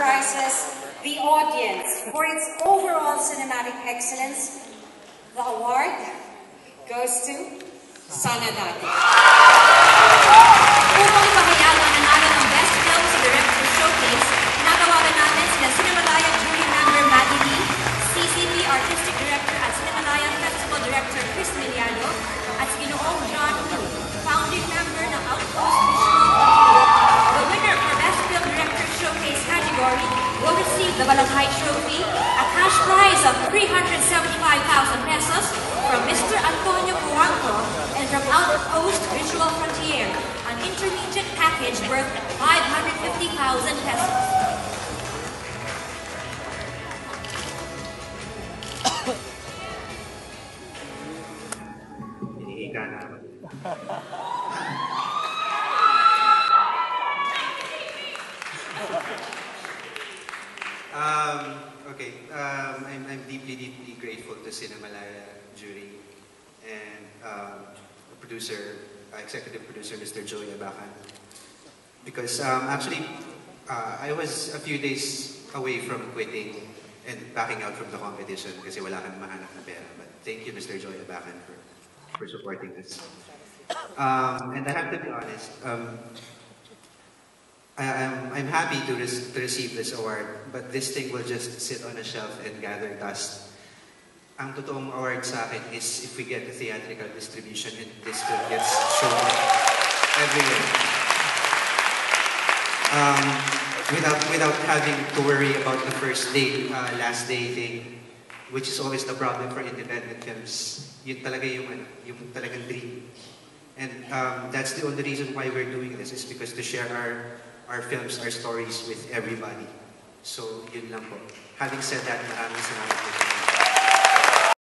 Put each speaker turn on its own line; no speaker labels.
prizes, the audience, for its overall cinematic excellence, the award goes to Sana Dati.
Upang ipahayag ang nanalo ng Best Film sa Director Showcase, natawagan natin sina Cinemalaya Jury Member Maddie Lee, CCP Artistic Director at Cinemalaya Festival Director Chris Miliano, at si Ginoong John Wu, founding member ng Outpost Visual Studio. The winner for Best Film Director Showcase category will receive the Balanghay Trophy, a cash prize of 375,000 pesos from Mr. Antonio Cuanco, and from Outpost Visual Frontier, an intermediate package worth 550,000 pesos.
I'm deeply grateful to Cinemalaya Jury and executive producer, Mr. Joey Abacan. Because actually, I was a few days away from quitting and backing out from the competition kasi wala kang mahanap na pera. But thank you, Mr. Joey Abacan, for supporting us. And I have to be honest, I'm happy to receive this award, but this thing will just sit on a shelf and gather dust. Ang totoong award sa akin is if we get a theatrical distribution and this film gets shown everywhere. Without having to worry about the first day, last day thing, which is always the problem for independent films. Yun talaga yung talagang dream. And that's the only reason why we're doing this, is because to share our films, our stories with everybody. So, yun lang po. Having said that, maraming salamat.